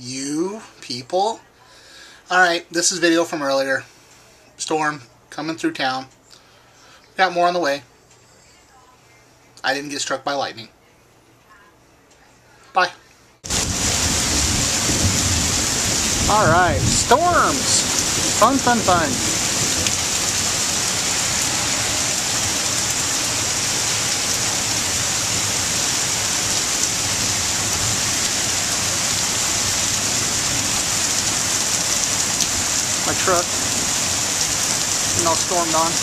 You people. Alright, this is video from earlier. Storm coming through town. Got more on the way. I didn't get struck by lightning. Bye. Alright, storms. Fun, fun, fun. My truck, and all stormed on.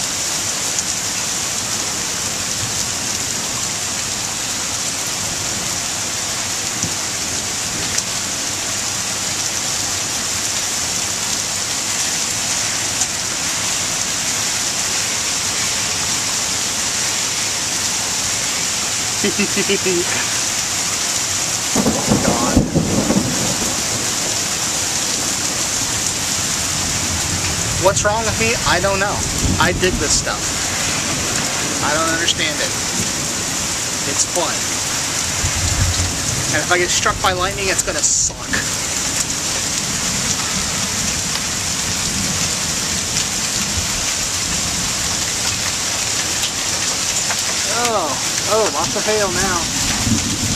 God. What's wrong with me? I don't know. I dig this stuff. I don't understand it. It's fun. And if I get struck by lightning, it's gonna suck. Oh, lots of hail now.